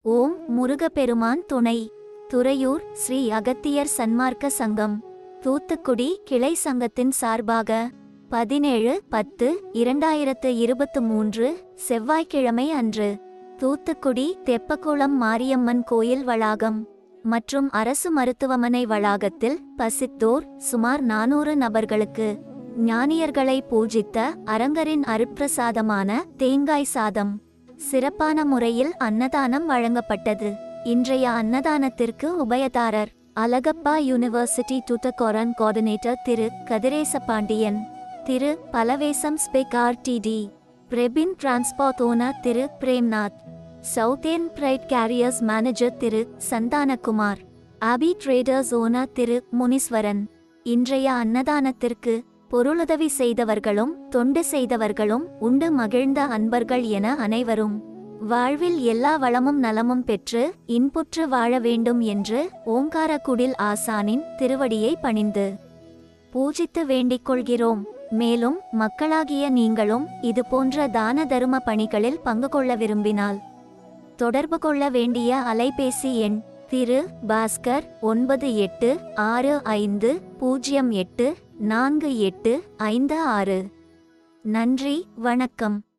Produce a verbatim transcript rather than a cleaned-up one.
ஓம் முருகப்பெருமான் துணை. துறையூர் ஸ்ரீ அகத்தியர் சன்மார்க்க சங்கம் தூத்துக்குடி கிளை சங்கத்தின் சார்பாக பதினேழு பத்து இரண்டாயிரத்து இருபத்து மூன்று செவ்வாய்க்கிழமை அன்று தூத்துக்குடி தெப்பக்குளம் மாரியம்மன் கோயில் வளாகம் மற்றும் அரசு மருத்துவமனை வளாகத்தில் பசித்தோர் சுமார் நானூறு நபர்களுக்கு ஞானியர்களை பூஜித்த அரங்கரின் அருட்பிரசாதமான தேங்காய் சாதம் சிறப்பான முறையில் அன்னதானம் வழங்கப்பட்டது. இன்றைய அன்னதானத்திற்கு உபயதாரர் Alagappa university Thoothukudi coordinator Thiru Kathiresapandian, Thiru Palavesam spec RTD, பிரெபின் transport owner Thiru Premnath, southern bright carriers manager Thiru Santhanakumar, Abi traders owner Thiru Muneeswaran. இன்றைய அன்னதானத்திற்கு பொருளுதவி செய்தவர்களும் தொண்டு செய்தவர்களும் உண்டு மகிழ்ந்த அன்பர்கள் என அனைவரும் வாழ்வில் எல்லா வளமும் நலமும் பெற்று இன்புற்று வாழ வேண்டும் என்று ஓங்காரக்குடில் ஆசானின் திருவடியை பணிந்து பூஜித்து வேண்டிக் கொள்கிறோம். மேலும் மக்களாகிய நீங்களும் இது போன்ற தான தரும பணிகளில் பங்கு கொள்ள விரும்பினால் தொடர்பு கொள்ள வேண்டிய அலைபேசி எண் திரு பாஸ்கர் ஒன்பது எட்டு ஆறு ஐந்து பூஜ்ஜியம் எட்டு நான்கு எட்டு ஐந்து ஆறு. நன்றி, வணக்கம்.